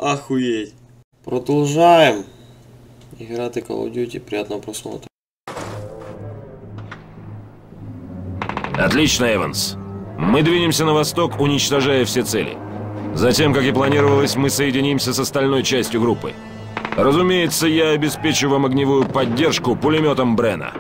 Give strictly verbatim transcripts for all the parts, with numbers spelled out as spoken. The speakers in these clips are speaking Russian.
Охуеть. Продолжаем играть Call of Duty. Приятного просмотра. Отлично, Эванс. Мы двинемся на восток, уничтожая все цели. Затем, как и планировалось, мы соединимся с остальной частью группы. Разумеется, я обеспечу вам огневую поддержку пулеметом Брена.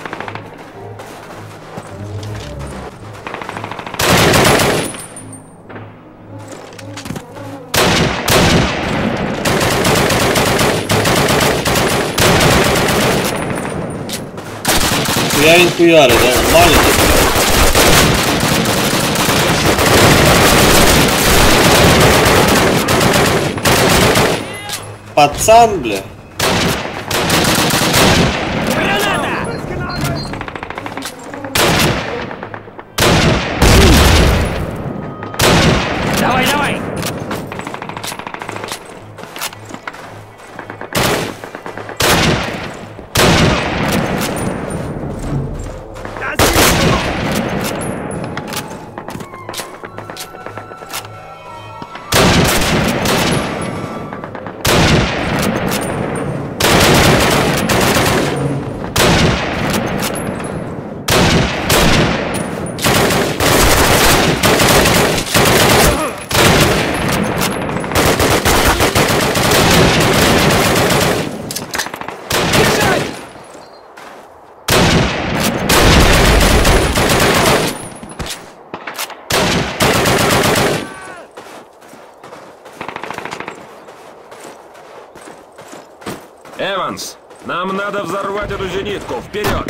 Я не хуярю, да? Нормально? Пацан, бля. Давай, давай! Эванс, нам надо взорвать эту зенитку. Вперед!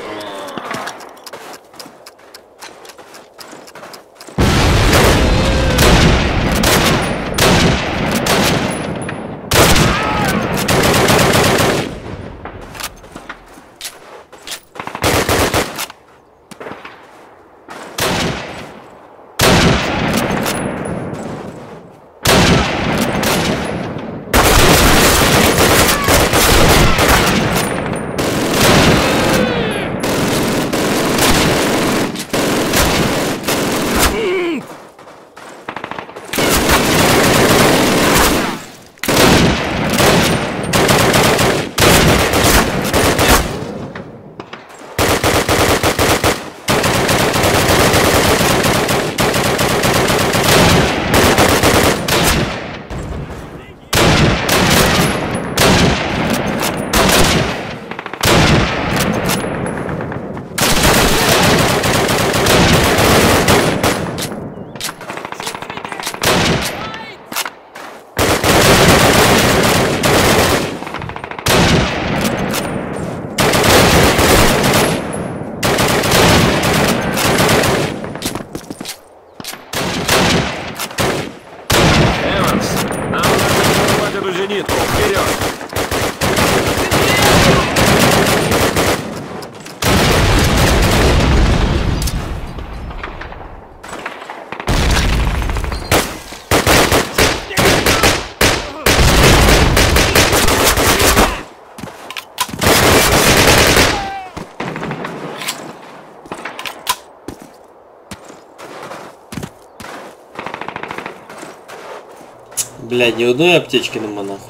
Блядь, ни одной аптечки нема нахуй.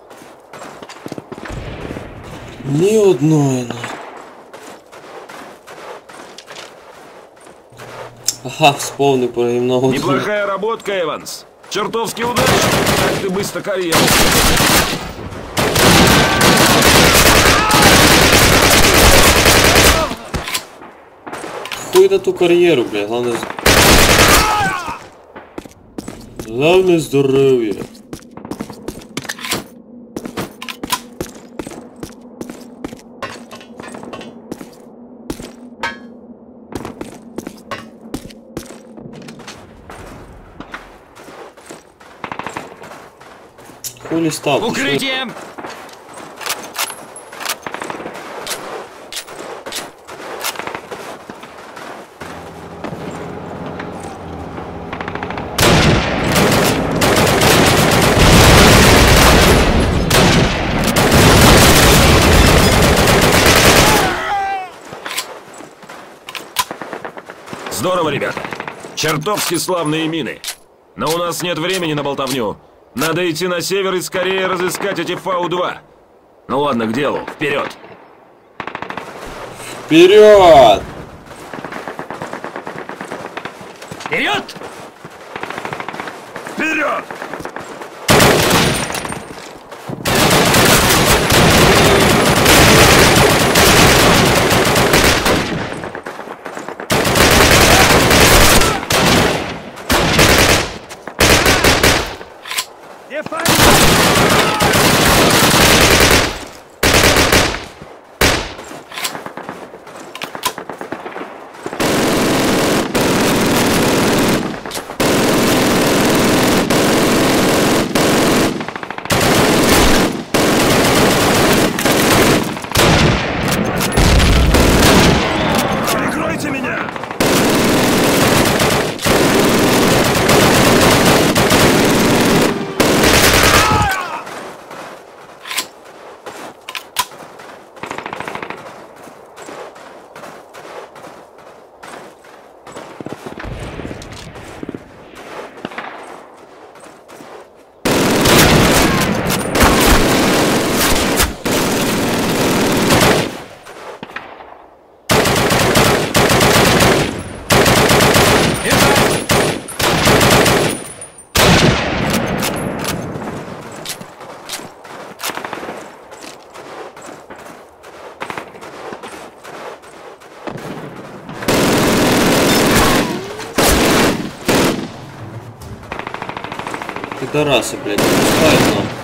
Ни одной нахуй. Ага, вспомнил про гимногу. Неплохая работка, Эванс. Чертовски удачно. Как ты быстро карьеру. Хуй на ту карьеру, бля. Главное... Главное здоровье. Хули стал? Укрытие! Здорово, ребята. Чертовски славные мины. Но у нас нет времени на болтовню. Надо идти на север и скорее разыскать эти Фау два. Ну ладно, к делу. Вперед! Вперед! Вперед! Вперед! Пидорасы, блядь, не пускают нам.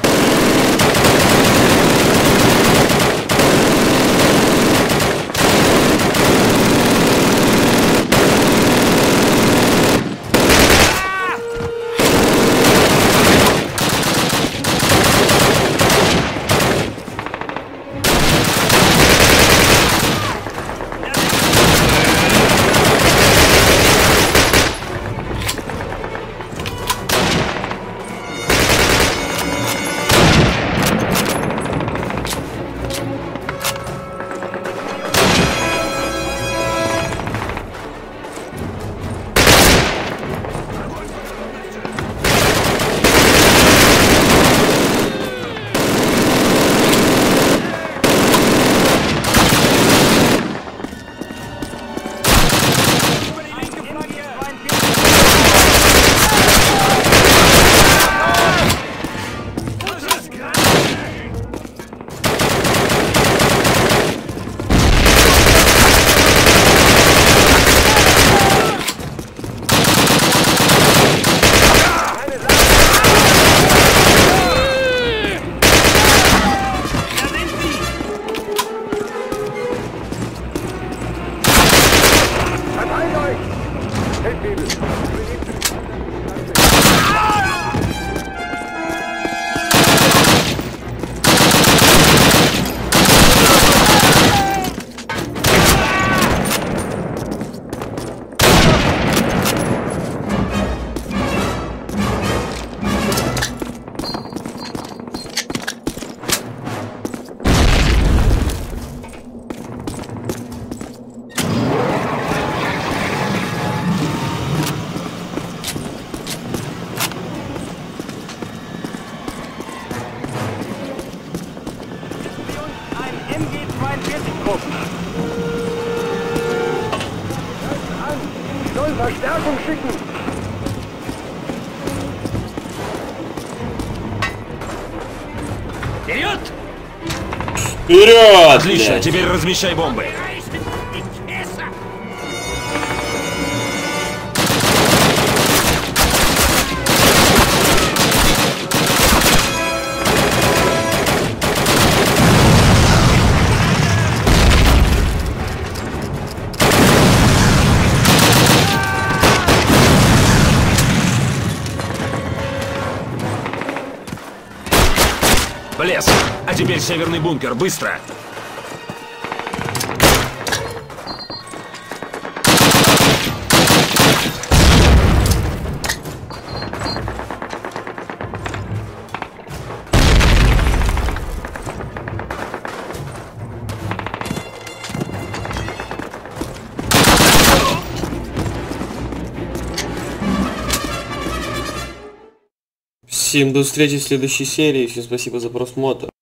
Verstärkung schicken! Вперед! Вперед! Отлично, блядь. теперь размещай бомбы. Лес. А теперь северный бункер. Быстро! всем до встречи в следующей серии. Всем спасибо за просмотр.